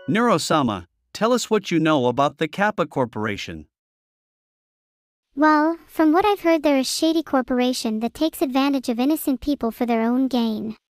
Neuro-sama, tell us what you know about the Kappa Corporation. Well, from what I've heard, they're a shady corporation that takes advantage of innocent people for their own gain.